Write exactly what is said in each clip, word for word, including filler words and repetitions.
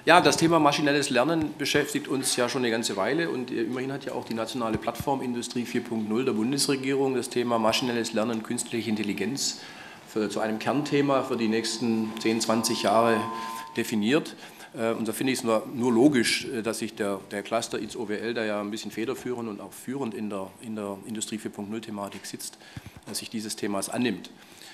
Ja, das Thema maschinelles Lernen beschäftigt uns ja schon eine ganze Weile und immerhin hat ja auch die nationale Plattform Industrie vier Punkt null der Bundesregierung das Thema maschinelles Lernen, künstliche Intelligenz für, zu einem Kernthema für die nächsten zehn, zwanzig Jahre definiert. Und da finde ich es nur, nur logisch, dass sich der, der Cluster I Z O W L, der ja ein bisschen federführend und auch führend in der, in der Industrie vier Punkt null-Thematik sitzt, sich dieses Themas annimmt.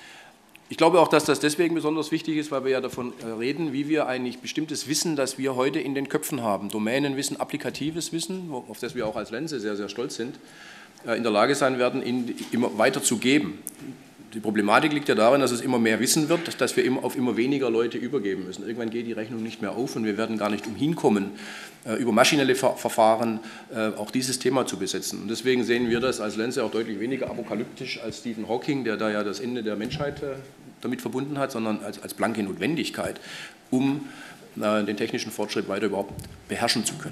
Ich glaube auch, dass das deswegen besonders wichtig ist, weil wir ja davon reden, wie wir eigentlich bestimmtes Wissen, das wir heute in den Köpfen haben, Domänenwissen, applikatives Wissen, auf das wir auch als Lense sehr, sehr stolz sind, in der Lage sein werden, ihn immer weiterzugeben. Die Problematik liegt ja darin, dass es immer mehr Wissen wird, dass wir immer auf immer weniger Leute übergeben müssen. Irgendwann geht die Rechnung nicht mehr auf und wir werden gar nicht umhin kommen, über maschinelle Verfahren auch dieses Thema zu besetzen. Und deswegen sehen wir das als Lense auch deutlich weniger apokalyptisch als Stephen Hawking, der da ja das Ende der Menschheit damit verbunden hat, sondern als, als blanke Notwendigkeit, um den technischen Fortschritt weiter überhaupt beherrschen zu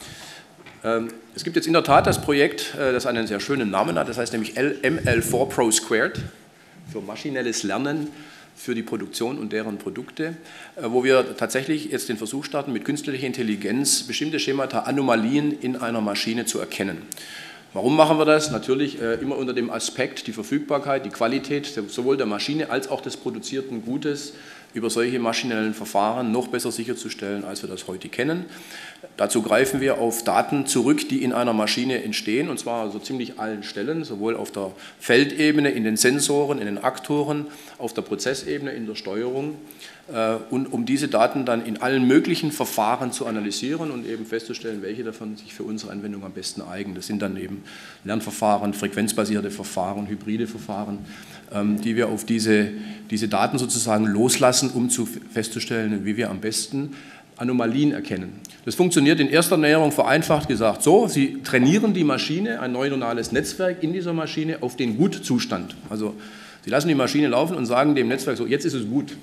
können. Es gibt jetzt in der Tat das Projekt, das einen sehr schönen Namen hat, das heißt nämlich M L vier Pro Squared, für maschinelles Lernen für die Produktion und deren Produkte, wo wir tatsächlich jetzt den Versuch starten, mit künstlicher Intelligenz bestimmte Schemata, Anomalien in einer Maschine zu erkennen. Warum machen wir das? Natürlich äh, immer unter dem Aspekt, die Verfügbarkeit, die Qualität sowohl der Maschine als auch des produzierten Gutes über solche maschinellen Verfahren noch besser sicherzustellen, als wir das heute kennen. Dazu greifen wir auf Daten zurück, die in einer Maschine entstehen, und zwar so ziemlich allen Stellen, sowohl auf der Feldebene, in den Sensoren, in den Aktoren, auf der Prozessebene, in der Steuerung, äh, und um diese Daten dann in allen möglichen Verfahren zu analysieren und eben festzustellen, welche davon sich für unsere Anwendung am besten eignen. Das sind dann eben Lernverfahren, frequenzbasierte Verfahren, hybride Verfahren, ähm, die wir auf diese, diese Daten sozusagen loslassen, um zu festzustellen, wie wir am besten Anomalien erkennen. Das funktioniert in erster Näherung vereinfacht gesagt so: Sie trainieren die Maschine, ein neuronales Netzwerk in dieser Maschine, auf den Gutzustand. Also Sie lassen die Maschine laufen und sagen dem Netzwerk so, jetzt ist es gut.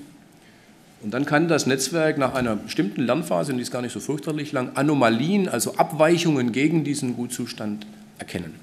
Und dann kann das Netzwerk nach einer bestimmten Lernphase, und die ist gar nicht so fürchterlich lang, Anomalien, also Abweichungen gegen diesen Gutzustand erkennen.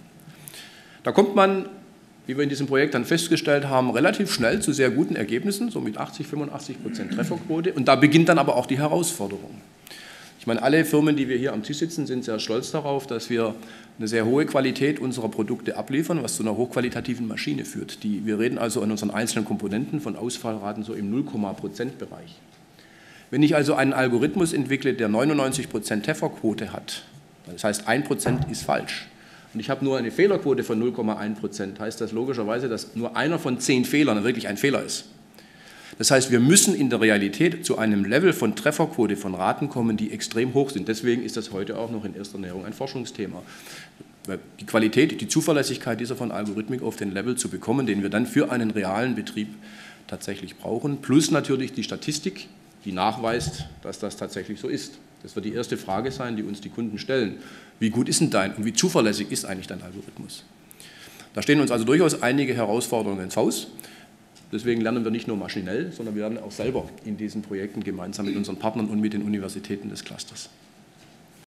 Da kommt man, wie wir in diesem Projekt dann festgestellt haben, relativ schnell zu sehr guten Ergebnissen, so mit achtzig, fünfundachtzig Prozent Trefferquote. Und da beginnt dann aber auch die Herausforderung. Ich meine, alle Firmen, die wir hier am Tisch sitzen, sind sehr stolz darauf, dass wir eine sehr hohe Qualität unserer Produkte abliefern, was zu einer hochqualitativen Maschine führt. Die, wir reden also an unseren einzelnen Komponenten von Ausfallraten so im null Komma Prozent Bereich. Wenn ich also einen Algorithmus entwickle, der neunundneunzig Prozent Trefferquote hat, das heißt ein Prozent ist falsch, und ich habe nur eine Fehlerquote von null Komma eins Prozent, heißt das logischerweise, dass nur einer von zehn Fehlern wirklich ein Fehler ist. Das heißt, wir müssen in der Realität zu einem Level von Trefferquote von Raten kommen, die extrem hoch sind. Deswegen ist das heute auch noch in erster Näherung ein Forschungsthema. Die Qualität, die Zuverlässigkeit dieser von Algorithmik auf den Level zu bekommen, den wir dann für einen realen Betrieb tatsächlich brauchen, plus natürlich die Statistik, die nachweist, dass das tatsächlich so ist. Das wird die erste Frage sein, die uns die Kunden stellen. Wie gut ist denn dein und wie zuverlässig ist eigentlich dein Algorithmus? Da stehen uns also durchaus einige Herausforderungen ins Haus. Deswegen lernen wir nicht nur maschinell, sondern wir lernen auch selber in diesen Projekten gemeinsam mit unseren Partnern und mit den Universitäten des Clusters.